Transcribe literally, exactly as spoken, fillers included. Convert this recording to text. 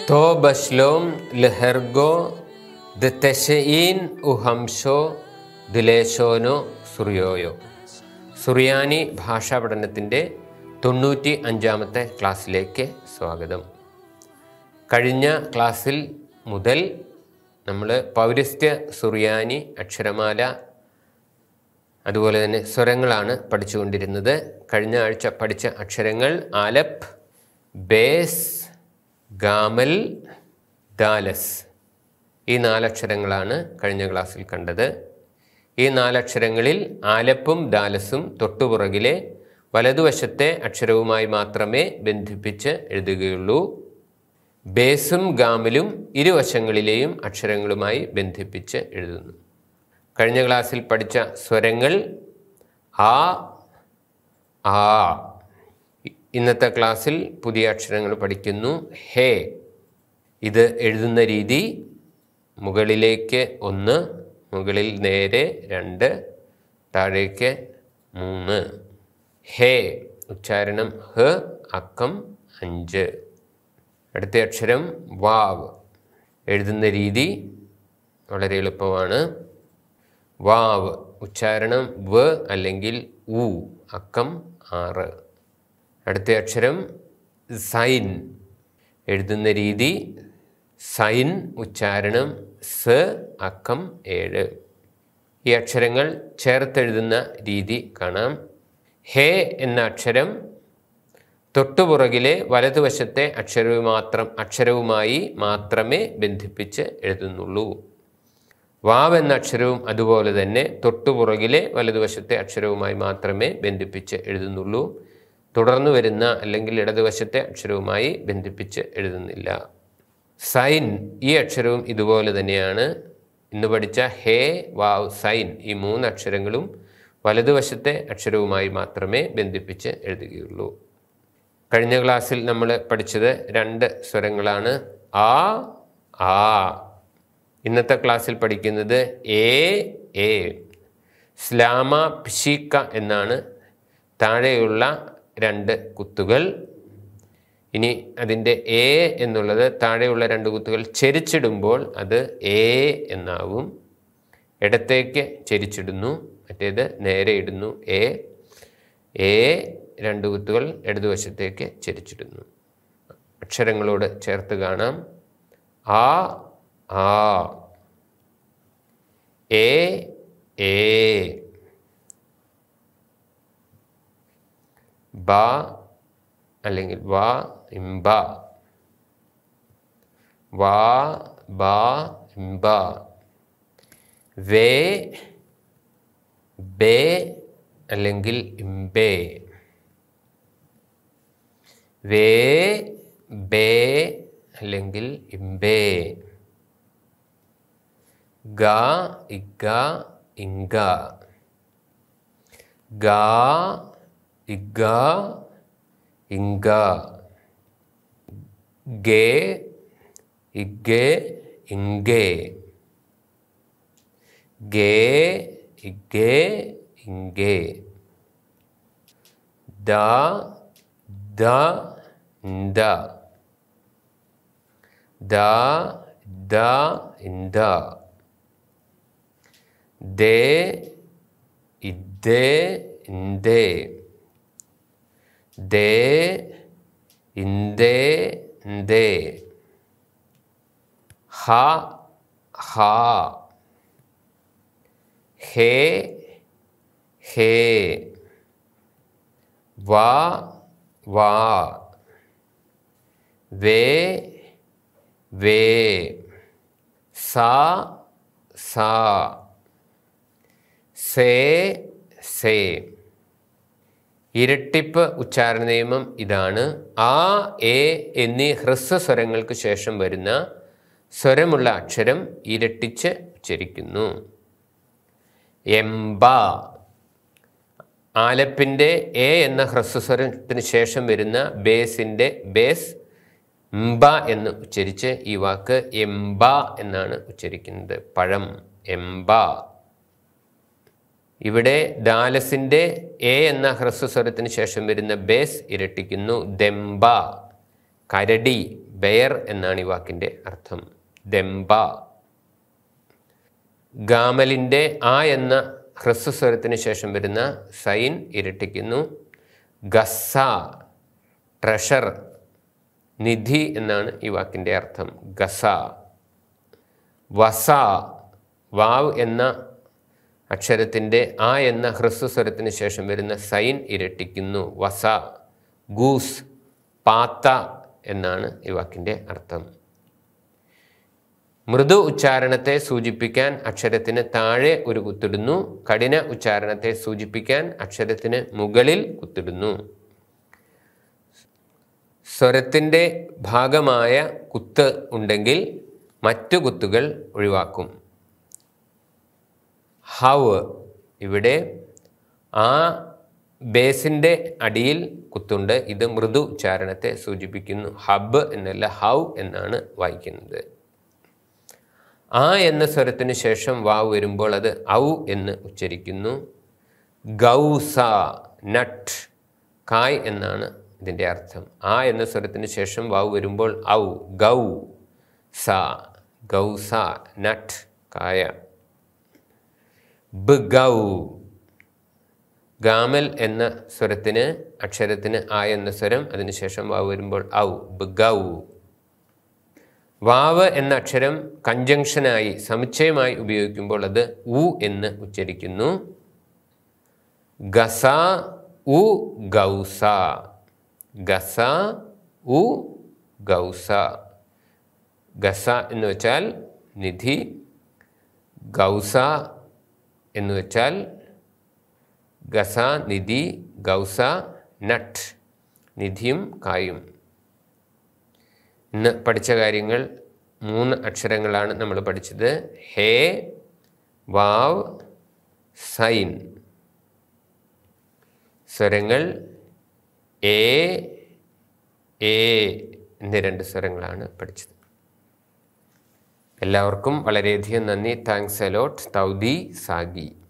תו בשלום להרגו דתשעין ഉഹംശോ ദിലേശോനോ സുറിയോയോ. സുറിയാനി ഭാഷാ പഠനത്തിൻ്റെ തൊണ്ണൂറ്റി അഞ്ചാമത്തെ ക്ലാസ്സിലേക്ക് സ്വാഗതം. കഴിഞ്ഞ ക്ലാസ്സിൽ മുതൽ നമ്മൾ പൗരസ്ത്യ സുറിയാനി അക്ഷരമാല അതുപോലെ തന്നെ സ്വരങ്ങളാണ് പഠിച്ചുകൊണ്ടിരുന്നത്. കഴിഞ്ഞ ആഴ്ച പഠിച്ച അക്ഷരങ്ങൾ ആലപ്പ്, ബേസ്, ഗാമൽ, ദാലസ്. ഈ നാലക്ഷരങ്ങളാണ് കഴിഞ്ഞ ക്ലാസ്സിൽ കണ്ടത്. ഈ നാലക്ഷരങ്ങളിൽ ആലപ്പും ദാലസും തൊട്ടുപുറകിലെ വലതുവശത്തെ അക്ഷരവുമായി മാത്രമേ ബന്ധിപ്പിച്ച് എഴുതുകയുള്ളൂ. ബേസും ഗാമലും ഇരുവശങ്ങളിലെയും അക്ഷരങ്ങളുമായി ബന്ധിപ്പിച്ച് എഴുതുന്നു. കഴിഞ്ഞ ക്ലാസ്സിൽ പഠിച്ച സ്വരങ്ങൾ ആ, ആ. ഇന്നത്തെ ക്ലാസ്സിൽ പുതിയ അക്ഷരങ്ങൾ പഠിക്കുന്നു. ഹേ. ഇത് എഴുതുന്ന രീതി മുകളിലേക്ക് ഒന്ന്, മുകളിൽ നേരെ രണ്ട്, താഴേക്ക് മൂന്ന്. ഹേ. ഉച്ചാരണം ഹ, അക്കം അഞ്ച്. അടുത്ത അക്ഷരം വാവ്. എഴുതുന്ന രീതി വളരെ എളുപ്പമാണ്. വാവ്. ഉച്ചാരണം വ അല്ലെങ്കിൽ ഉ, അക്കം ആറ്. അടുത്ത അക്ഷരം സൈൻ. എഴുതുന്ന രീതി സൈൻ, ഉച്ചാരണം സ്, അക്കം ഏഴ്. ഈ അക്ഷരങ്ങൾ ചേർത്തെഴുതുന്ന രീതി കാണാം. ഹേ എന്ന അക്ഷരം തൊട്ടുപുറകിലെ വലതുവശത്തെ അക്ഷരവും മാത്രം അക്ഷരവുമായി മാത്രമേ ബന്ധിപ്പിച്ച് എഴുതുന്നുള്ളൂ. വാവ് എന്ന അക്ഷരവും അതുപോലെ തന്നെ തൊട്ടുപുറകിലെ വലതുവശത്തെ അക്ഷരവുമായി മാത്രമേ ബന്ധിപ്പിച്ച് എഴുതുന്നുള്ളൂ. തുടർന്ന് വരുന്ന അല്ലെങ്കിൽ ഇടതുവശത്തെ അക്ഷരവുമായി ബന്ധിപ്പിച്ച് എഴുതുന്നില്ല. സൈൻ. ഈ അക്ഷരവും ഇതുപോലെ തന്നെയാണ്. ഇന്ന് പഠിച്ച ഹേ, വാവ്, സൈൻ ഈ മൂന്ന് അക്ഷരങ്ങളും വലതുവശത്തെ അക്ഷരവുമായി മാത്രമേ ബന്ധിപ്പിച്ച് എഴുതുകയുള്ളൂ. കഴിഞ്ഞ ക്ലാസ്സിൽ നമ്മൾ പഠിച്ചത് രണ്ട് സ്വരങ്ങളാണ് ആ, ആ. ഇന്നത്തെ ക്ലാസ്സിൽ പഠിക്കുന്നത് എ, എ. സ്ലാമ, പിശീക്ക എന്നാണ് താഴെയുള്ള രണ്ട് കുത്തുകൾ. ഇനി അതിൻ്റെ എ എന്നുള്ളത് താഴെയുള്ള രണ്ട് കുത്തുകൾ ചെരിച്ചിടുമ്പോൾ അത് എ എന്നാവും. ഇടത്തേക്ക് ചെരിച്ചിടുന്നു, മറ്റേത് നേരെ ഇടുന്നു. എ, എ. രണ്ട് കുത്തുകൾ ഇടതുവശത്തേക്ക് ചെരിച്ചിടുന്നു. അക്ഷരങ്ങളോട് ചേർത്ത് കാണാം. ആ, ആ. എ, എ. ബ അല്ലെങ്കിൽ വാ, ഇംബ. വാ, ബ, ഇംബ. വേ, ബേ അല്ലെങ്കിൽ ഇംബേ. വേ, ബേ അല്ലെങ്കിൽ ഇംബേ. ഗ, ഇഗ, ഇംഗ. ഗ, ഇഗ, ഇംഗ. ഗേ, ഇഗേ, ഇംഗേ. ഗേ, ഇഗേ, ഇംഗേ. ദ, ദ, ദ. ദ, ദ, ദ. ദേ, ഇദ്ദേ, ഇന്തേ. ദേ, ഇന്തേ, ഇന്തേ. ഹ, ഹ. ഹേ, ഹേ. വാ, വാ. വേ, വേ. സാ, സാ. Say, say. ഇരട്ടിപ്പ് ഉച്ചാരണ നിയമം ഇതാണ്. ആ, എ എന്നീ ഹ്രസ്വസ്വരങ്ങൾക്ക് ശേഷം വരുന്ന സ്വരമുള്ള അക്ഷരം ഇരട്ടിച്ച് ഉച്ചരിക്കുന്നു. എംബ. ആലപ്പിൻ്റെ എ എന്ന ഹ്രസ്വസ്വരത്തിന് ശേഷം വരുന്ന ബേസിൻ്റെ ബേസ് എംബ എന്ന് ഉച്ചരിച്ച് ഈ വാക്ക് എംബ എന്നാണ് ഉച്ചരിക്കുന്നത്. പഴം, എംബ. ഇവിടെ ദാലസിൻ്റെ എ എന്ന ഹ്രസ്വസ്വരത്തിന് ശേഷം വരുന്ന ബേസ് ഇരട്ടിക്കുന്നു. ദെമ്പ, കരടി, ബെയർ എന്നാണ് ഈ വാക്കിൻ്റെ അർത്ഥം. ദെമ്പ. ഗാമലിൻ്റെ ആ എന്ന ഹ്രസ്വസ്വരത്തിന് ശേഷം വരുന്ന സൈൻ ഇരട്ടിക്കുന്നു. ഗസ, ട്രഷർ, നിധി എന്നാണ് ഈ വാക്കിൻ്റെ അർത്ഥം. ഗസ. വസ, വാവ് എന്ന അക്ഷരത്തിൻ്റെ ആ എന്ന ഹ്രസ്വസ്വരത്തിന് ശേഷം വരുന്ന സൈൻ ഇരട്ടിക്കുന്നു. വസ. ഗൂസ്, പാത്ത എന്നാണ് ഈ വാക്കിൻ്റെ അർത്ഥം. മൃദു ഉച്ചാരണത്തെ സൂചിപ്പിക്കാൻ അക്ഷരത്തിന് താഴെ ഒരു കുത്തിടുന്നു. കഠിന ഉച്ചാരണത്തെ സൂചിപ്പിക്കാൻ അക്ഷരത്തിന് മുകളിൽ കുത്തിടുന്നു. സ്വരത്തിൻ്റെ ഭാഗമായ കുത്ത് ഉണ്ടെങ്കിൽ മറ്റു കുത്തുകൾ ഒഴിവാക്കും. ഹവ്, ഇവിടെ ആ ബേസിൻ്റെ അടിയിൽ കുത്തുണ്ട്. ഇത് മൃദു ഉച്ചാരണത്തെ സൂചിപ്പിക്കുന്നു. ഹബ് എന്നല്ല ഹൗ എന്നാണ് വായിക്കുന്നത്. ആ എന്ന സ്വരത്തിന് ശേഷം വാവ് വരുമ്പോൾ അത് ഔ എന്ന് ഉച്ചരിക്കുന്നു. ഗൗസ, നട്ട്, കായ് എന്നാണ് ഇതിൻ്റെ അർത്ഥം. ആ എന്ന സ്വരത്തിന് ശേഷം വാവ് വരുമ്പോൾ ഔ, ഗൗ സ, ഗൗസ, നട്ട്, കായ. ബഗൗ, ഗാമൽ എന്ന സ്വരത്തിന് അക്ഷരത്തിന് ആ എന്ന സ്വരം, അതിനുശേഷം വാവ് വരുമ്പോൾ ഔ, ബഗൗ. വാവ് എന്ന അക്ഷരം കൺജങ്ഷനായി സമുച്ചയമായി ഉപയോഗിക്കുമ്പോൾ അത് ഉ എന്ന് ഉച്ചരിക്കുന്നു. ഗസ ഉ ഗൗസ, ഗസ ഉ ഗൗസ. ഗസ എന്ന് വെച്ചാൽ നിധി, ഗൗസ എന്ന് വെച്ചാൽ ഗസ നിധി, ഗൗസ നട്ട്, നിധിയും കായും. ഇന്ന് പഠിച്ച കാര്യങ്ങൾ മൂന്ന് അക്ഷരങ്ങളാണ് നമ്മൾ പഠിച്ചത്. ഹേ, വാവ്, സൈൻ. സ്വരങ്ങൾ എ, എ എന്നീ രണ്ട് സ്വരങ്ങളാണ് പഠിച്ചത്. എല്ലാവർക്കും വളരെയധികം നന്ദി. Thanks a lot. തൗദി സാഗി.